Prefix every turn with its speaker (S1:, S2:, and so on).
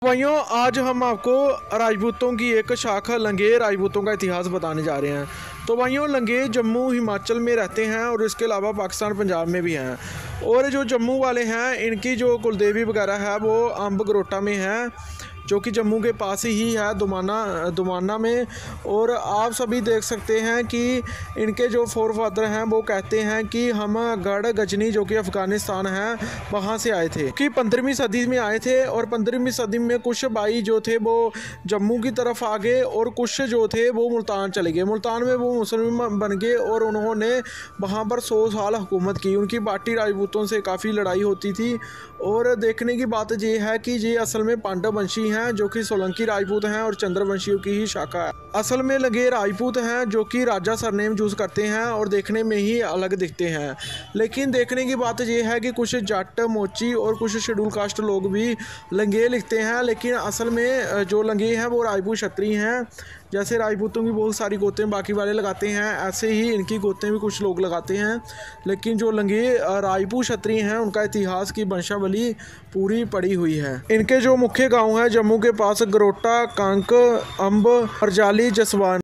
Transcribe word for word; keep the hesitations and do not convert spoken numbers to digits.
S1: भाइयों, आज हम आपको राजपूतों की एक शाखा लंगेर राजपूतों का इतिहास बताने जा रहे हैं। तो भाइयों, लंगेर जम्मू हिमाचल में रहते हैं और इसके अलावा पाकिस्तान पंजाब में भी हैं। और जो जम्मू वाले हैं, इनकी जो कुलदेवी वगैरह है वो अम्ब गरोटा में है, जो कि जम्मू के पास ही है, दुमाना दुमाना में। और आप सभी देख सकते हैं कि इनके जो फोर फादर हैं वो कहते हैं कि हम गढ़ गजनी, जो कि अफ़गानिस्तान है, वहाँ से आए थे, कि पंद्रहवीं सदी में आए थे। और पंद्रहवीं सदी में कुछ भाई जो थे वो जम्मू की तरफ आ गए और कुछ जो थे वो मुल्तान चले गए। मुल्तान में वो मुसलमान बन गए और उन्होंने वहाँ पर सौ साल हुकूमत की। उनकी बाटी राजपूतों से काफ़ी लड़ाई होती थी। और देखने की बात ये है कि ये असल में पांडव वंशी हैं, जो कि सोलंकी राजपूत हैं और चंद्रवंशियों की ही शाखा है। असल में लंगेर राजपूत हैं जो कि राजा सरनेम यूज़ करते हैं और देखने में ही अलग दिखते हैं। लेकिन देखने की बात यह है कि कुछ जट, मोची और कुछ शेड्यूल कास्ट लोग भी लंगेर लिखते हैं, लेकिन असल में जो लंगेर हैं वो राजपूत क्षत्रिय हैं। जैसे राजपूतों की बहुत सारी गोतें बाकी वाले लगाते हैं, ऐसे ही इनकी गोतें भी कुछ लोग लगाते हैं। लेकिन जो लंगेर राजपूत क्षत्रिय हैं, उनका इतिहास की वंशावली पूरी पड़ी हुई है। इनके जो मुख्य गांव हैं जम्मू के पास, गरोटा, कांक, अम्ब, हरजाली, जसवान।